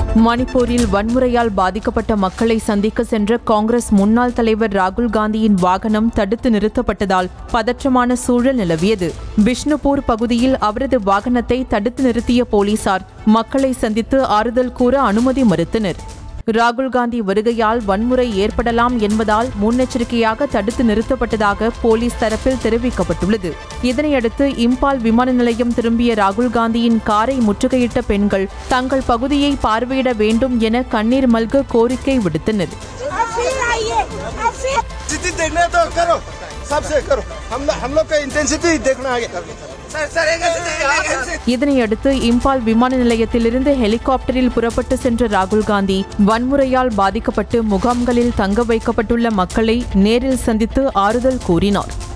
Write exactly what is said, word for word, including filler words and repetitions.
மணிப்பூரில் வன்முறையால் பாதிக்கப்பட்ட மக்களை சந்திக்க சென்ற காங்கிரஸ் முன்னாள் தலைவர் ராகுல் காந்தியின் வாகனம் தடுத்து நிறுத்தப்பட்டதால் பதற்றமான சூழல் நிலவியது. பிஷ்ணுபூர் பகுதியில் அவரது வாகனத்தை தடுத்து நிறுத்திய போலீசார் மக்களை சந்தித்து ஆறுதல் கூற அனுமதி மறுத்தனர். ராகுல் காந்தி வருகையால் வன்முறை ஏற்படலாம் என்பதால் முன்னெச்சரிக்கையாக தடுத்து நிறுத்தப்பட்டதாக போலீஸ் தரப்பில் தெரிவிக்கப்பட்டுள்ளது. இதனையடுத்து இம்பால் விமான நிலையம் திரும்பிய ராகுல் காந்தியின் காரை முற்றுகையிட்ட பெண்கள் தங்கள் பகுதியை பார்வையிட வேண்டும் என கண்ணீர் மல்க கோரிக்கை விடுத்தனர். இதனையடுத்து இம்பால் விமான நிலையத்திலிருந்து ஹெலிகாப்டரில் புறப்பட்டு சென்ற ராகுல் காந்தி வன்முறையால் பாதிக்கப்பட்டு முகாம்களில் தங்க வைக்கப்பட்டுள்ள மக்களை நேரில் சந்தித்து ஆறுதல் கூறினார்.